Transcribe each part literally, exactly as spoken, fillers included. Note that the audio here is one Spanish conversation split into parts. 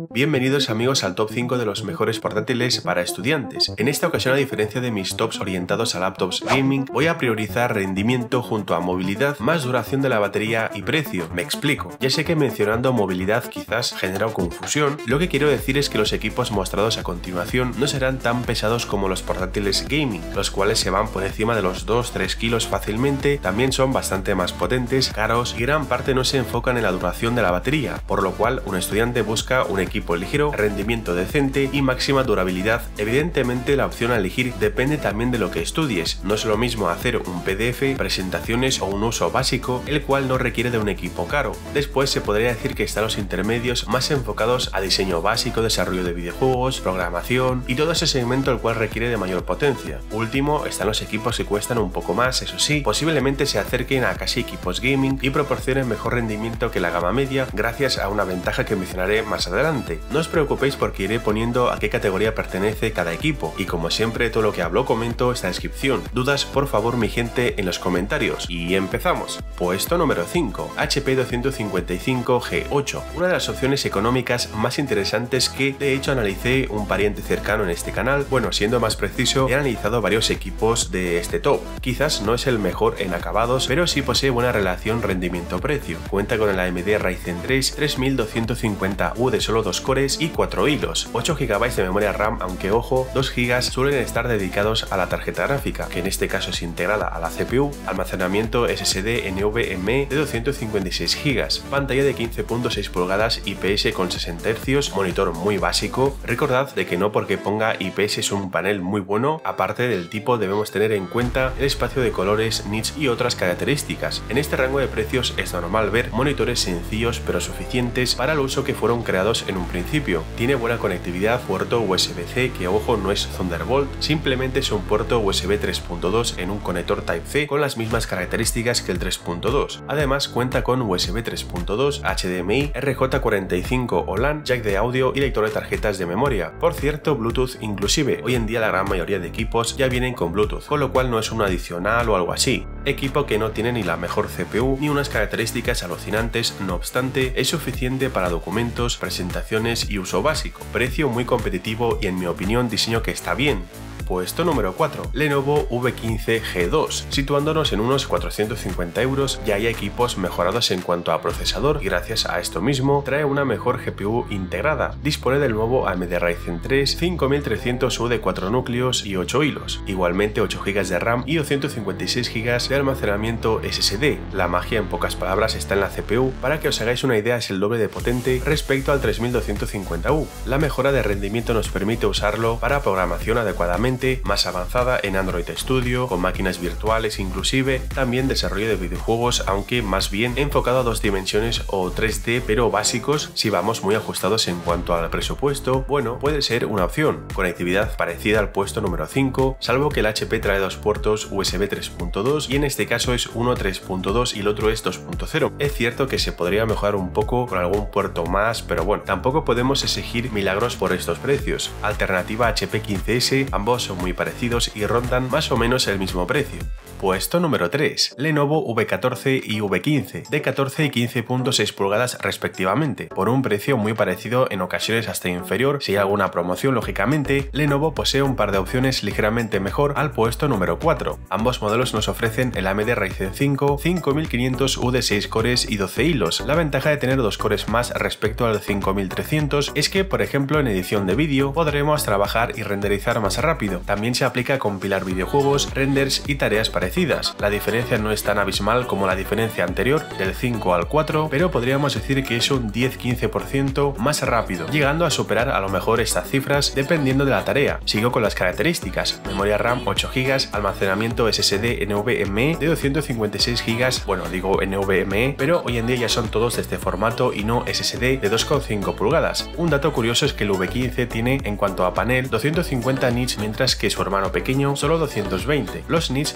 Bienvenidos amigos al top cinco de los mejores portátiles para estudiantes. En esta ocasión, a diferencia de mis tops orientados a laptops gaming, voy a priorizar rendimiento junto a movilidad, más duración de la batería y precio. Me explico. Ya sé que mencionando movilidad quizás genera confusión, lo que quiero decir es que los equipos mostrados a continuación no serán tan pesados como los portátiles gaming, los cuales se van por encima de los dos a tres kilos fácilmente, también son bastante más potentes, caros y gran parte no se enfocan en la duración de la batería, por lo cual un estudiante busca un equipo ligero, rendimiento decente y máxima durabilidad. Evidentemente la opción a elegir depende también de lo que estudies. No es lo mismo hacer un P D F, presentaciones o un uso básico, el cual no requiere de un equipo caro. Después se podría decir que están los intermedios más enfocados a diseño básico, desarrollo de videojuegos, programación y todo ese segmento el cual requiere de mayor potencia. Último están los equipos que cuestan un poco más, eso sí, posiblemente se acerquen a casi equipos gaming y proporcionen mejor rendimiento que la gama media gracias a una ventaja que mencionaré más adelante. No os preocupéis porque iré poniendo a qué categoría pertenece cada equipo y como siempre todo lo que hablo comento está en descripción. Dudas por favor mi gente en los comentarios y empezamos. Puesto número cinco, H P doscientos cincuenta y cinco G ocho, una de las opciones económicas más interesantes que de hecho analicé un pariente cercano en este canal. Bueno, siendo más preciso, he analizado varios equipos de este top. Quizás no es el mejor en acabados, pero sí posee buena relación rendimiento-precio. Cuenta con el A M D Ryzen tres tres mil doscientos cincuenta U de solo dos cores y cuatro hilos, ocho gigabytes de memoria RAM, aunque ojo, dos gigas suelen estar dedicados a la tarjeta gráfica, que en este caso es integrada a la C P U, almacenamiento S S D NVMe de doscientos cincuenta y seis gigas, pantalla de quince punto seis pulgadas I P S con sesenta hercios, monitor muy básico. Recordad de que no porque ponga I P S es un panel muy bueno, aparte del tipo debemos tener en cuenta el espacio de colores, nits y otras características. En este rango de precios es normal ver monitores sencillos pero suficientes para el uso que fueron creados en un principio. Tiene buena conectividad, puerto U S B C que ojo no es Thunderbolt, simplemente es un puerto U S B tres punto dos en un conector Type C con las mismas características que el tres punto dos. Además cuenta con U S B tres punto dos, H D M I, R J cuarenta y cinco o LAN, jack de audio y lector de tarjetas de memoria. Por cierto, Bluetooth inclusive. Hoy en día la gran mayoría de equipos ya vienen con Bluetooth, con lo cual no es un adicional o algo así. Equipo que no tiene ni la mejor C P U ni unas características alucinantes, no obstante es suficiente para documentos, presentaciones y uso básico. Precio muy competitivo y en mi opinión diseño que está bien. Puesto número cuatro, Lenovo V quince G dos. Situándonos en unos cuatrocientos cincuenta euros, ya hay equipos mejorados en cuanto a procesador y gracias a esto mismo trae una mejor G P U integrada. Dispone del nuevo A M D Ryzen tres cinco mil trescientos U de cuatro núcleos y ocho hilos, igualmente ocho gigas de RAM y doscientos cincuenta y seis gigas de almacenamiento S S D. La magia en pocas palabras está en la C P U, para que os hagáis una idea es el doble de potente respecto al tres mil doscientos cincuenta U. La mejora de rendimiento nos permite usarlo para programación adecuadamente, más avanzada en Android Studio, con máquinas virtuales inclusive, también desarrollo de videojuegos, aunque más bien enfocado a dos dimensiones o tres D pero básicos. Si vamos muy ajustados en cuanto al presupuesto, bueno, puede ser una opción. Conectividad parecida al puesto número cinco, salvo que el H P trae dos puertos U S B tres punto dos y en este caso es uno tres punto dos y el otro es dos punto cero. Es cierto que se podría mejorar un poco con algún puerto más, pero bueno, tampoco podemos exigir milagros por estos precios. Alternativa H P quince S, ambos son muy parecidos y rondan más o menos el mismo precio. Puesto número tres, Lenovo V catorce y V quince, de catorce y quince punto seis pulgadas respectivamente, por un precio muy parecido, en ocasiones hasta inferior si hay alguna promoción lógicamente. Lenovo posee un par de opciones ligeramente mejor al puesto número cuatro. Ambos modelos nos ofrecen el A M D Ryzen cinco cinco mil quinientos U de seis cores y doce hilos. La ventaja de tener dos cores más respecto al cinco mil trescientos es que, por ejemplo, en edición de vídeo podremos trabajar y renderizar más rápido. También se aplica a compilar videojuegos, renders y tareas parecidas. La diferencia no es tan abismal como la diferencia anterior, del cinco al cuatro, pero podríamos decir que es un diez a quince por ciento más rápido, llegando a superar a lo mejor estas cifras dependiendo de la tarea. Sigo con las características: memoria RAM ocho gigas, almacenamiento S S D NVMe de doscientos cincuenta y seis gigas, bueno digo NVMe, pero hoy en día ya son todos de este formato y no S S D de dos coma cinco pulgadas. Un dato curioso es que el V quince tiene en cuanto a panel doscientos cincuenta nits, mientras que su hermano pequeño solo doscientos veinte. Los nits, para el que no lo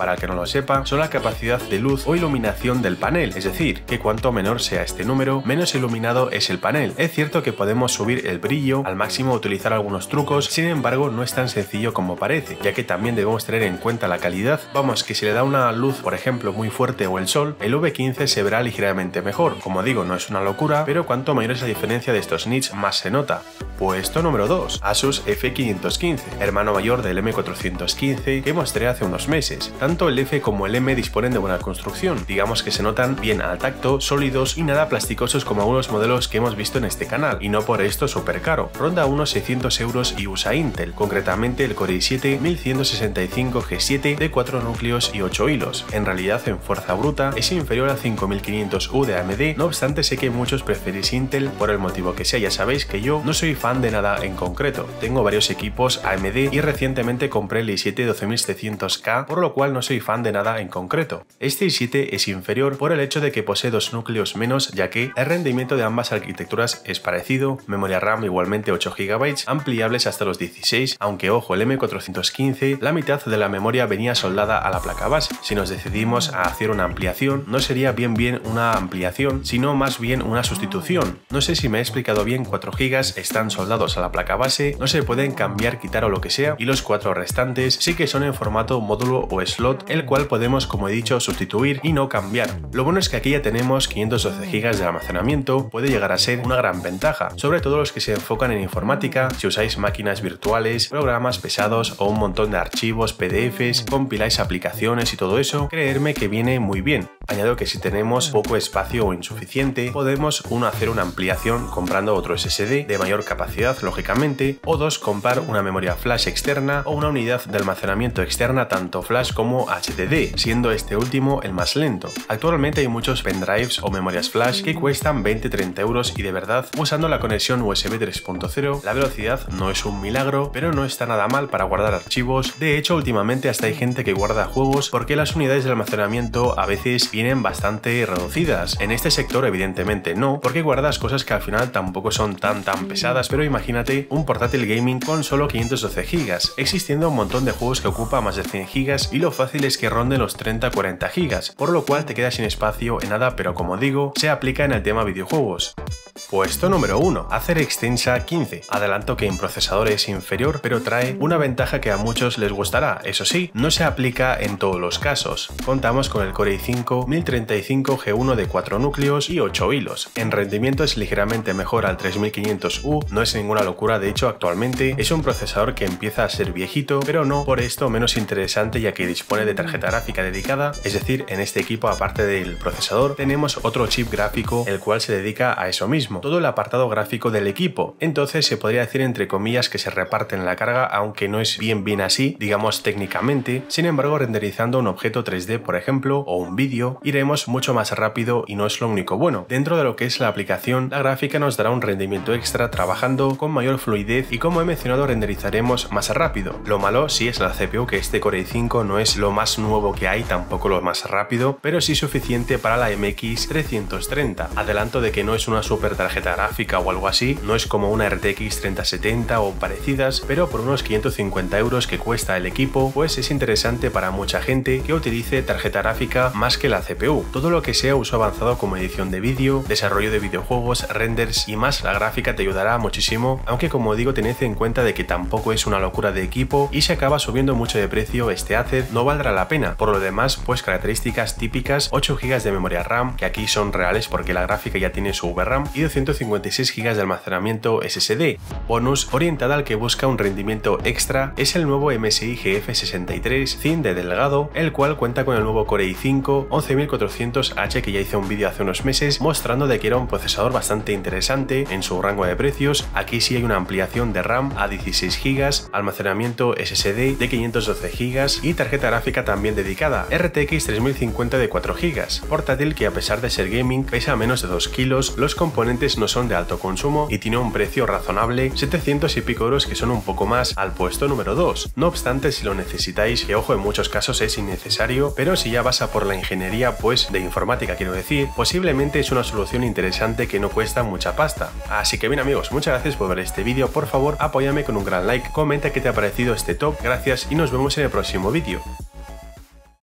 lo sepa, son la capacidad de luz o iluminación del panel, es decir, que cuanto menor sea este número, menos iluminado es el panel. Es cierto que podemos subir el brillo al máximo o utilizar algunos trucos, sin embargo no es tan sencillo como parece, ya que también debemos tener en cuenta la calidad. Vamos, que si le da una luz, por ejemplo, muy fuerte o el sol, el V quince se verá ligeramente mejor. Como digo, no es una locura, pero cuanto mayor es la diferencia de estos nits, más se nota. Puesto número dos, Asus F quinientos quince, hermano mayor del M cuatrocientos quince que mostré hace unos meses. Tanto el F como el M disponen de buena construcción, digamos que se notan bien al tacto, sólidos y nada plasticosos como algunos modelos que hemos visto en este canal, y no por esto súper caro, ronda unos seiscientos euros y usa Intel, concretamente el Core i siete mil ciento sesenta y cinco G siete de cuatro núcleos y ocho hilos. En realidad en fuerza bruta es inferior al cinco mil quinientos U de A M D, no obstante sé que muchos preferís Intel por el motivo que sea. Ya sabéis que yo no soy fan de nada en concreto, tengo varios equipos A M D y recientemente compré el i siete doce mil setecientos K, por lo cual no soy fan de nada en concreto. Este i siete es inferior por el hecho de que posee dos núcleos menos, ya que el rendimiento de ambas arquitecturas es parecido, memoria RAM igualmente ocho gigabytes, ampliables hasta los dieciséis, aunque ojo, el M cuatrocientos quince, la mitad de la memoria venía soldada a la placa base. Si nos decidimos a hacer una ampliación, no sería bien bien una ampliación, sino más bien una sustitución. No sé si me he explicado bien, cuatro gigas están soldados a la placa base, no se pueden cambiar, quitar o lo que sea, y los cuatro restantes sí que son en formato módulo o slot, el cual podemos, como he dicho, sustituir y no cambiar. Lo bueno es que aquí ya tenemos quinientos doce gigas de almacenamiento, puede llegar a ser una gran ventaja, sobre todo los que se enfocan en informática, si usáis máquinas virtuales, programas pesados o un montón de archivos, P D Fs, compiláis aplicaciones y todo eso, creerme que viene muy bien. Añado que si tenemos poco espacio o insuficiente, podemos uno hacer una ampliación comprando otro S S D de mayor capacidad, lógicamente, o dos comprar una memoria flash externa o una unidad de almacenamiento externa tanto flash como H D D, siendo este último el más lento. Actualmente hay muchos pendrives o memorias flash que cuestan veinte a treinta euros y de verdad, usando la conexión U S B tres punto cero, la velocidad no es un milagro, pero no está nada mal para guardar archivos. De hecho, últimamente hasta hay gente que guarda juegos porque las unidades de almacenamiento a veces vienen bastante reducidas. En este sector evidentemente no, porque guardas cosas que al final tampoco son tan tan pesadas, pero imagínate un portátil gaming con solo quinientos doce gigas, existiendo un montón de juegos que ocupa más de cien gigas y lo fácil es que ronde los treinta a cuarenta gigas, por lo cual te quedas sin espacio en nada, pero como digo, se aplica en el tema videojuegos. Puesto número uno, Acer Extensa quince. Adelanto que en procesador es inferior, pero trae una ventaja que a muchos les gustará. Eso sí, no se aplica en todos los casos. Contamos con el Core i cinco mil treinta y cinco G uno de cuatro núcleos y ocho hilos. En rendimiento es ligeramente mejor al tres mil quinientos U, no es ninguna locura, de hecho actualmente es un procesador que empieza a ser viejito, pero no por esto menos interesante, ya que dispone de tarjeta gráfica dedicada, es decir, en este equipo aparte del procesador tenemos otro chip gráfico el cual se dedica a eso mismo, todo el apartado gráfico del equipo. Entonces se podría decir entre comillas que se reparten la carga, aunque no es bien bien así, digamos técnicamente. Sin embargo, renderizando un objeto tres D por ejemplo o un vídeo iremos mucho más rápido y no es lo único bueno. Dentro de lo que es la aplicación, la gráfica nos dará un rendimiento extra trabajando con mayor fluidez y, como he mencionado, renderizaremos más rápido. Lo malo sí es la C P U, que este Core i cinco no es lo más nuevo que hay, tampoco lo más rápido, pero sí suficiente para la M X trescientos treinta. Adelanto de que no es una super tarjeta gráfica o algo así, no es como una R T X treinta setenta o parecidas, pero por unos quinientos cincuenta euros que cuesta el equipo, pues es interesante para mucha gente que utilice tarjeta gráfica más que la C P U. Todo lo que sea uso avanzado como edición de vídeo, desarrollo de videojuegos, renders y más, la gráfica te ayudará muchísimo, aunque como digo, tened en cuenta de que tampoco es una locura de equipo y si acaba subiendo mucho de precio este Acer no valdrá la pena. Por lo demás, pues características típicas, ocho gigas de memoria RAM, que aquí son reales porque la gráfica ya tiene su V RAM, y doscientos cincuenta y seis gigas de almacenamiento S S D. Bonus orientada al que busca un rendimiento extra es el nuevo M S I G F sesenta y tres Thin de Delgado, el cual cuenta con el nuevo Core i cinco once mil cuatrocientos H, que ya hice un vídeo hace unos meses mostrando de que era un procesador bastante interesante en su rango de precios. Aquí sí hay una ampliación de RAM a dieciséis gigas, almacenamiento S S D de quinientos doce gigas y tarjeta gráfica también dedicada, R T X tres mil cincuenta de cuatro gigas. Portátil que, a pesar de ser gaming, pesa menos de dos kilos, los componentes no son de alto consumo y tiene un precio razonable, setecientos y pico euros, que son un poco más al puesto número dos. No obstante, si lo necesitáis, que ojo, en muchos casos es innecesario, pero si ya vas a por la ingeniería, pues de informática quiero decir, posiblemente es una solución interesante que no cuesta mucha pasta. Así que bien amigos, muchas gracias por ver este vídeo, por favor apóyame con un gran like, comenta qué te ha parecido este top, gracias y nos vemos en el próximo vídeo.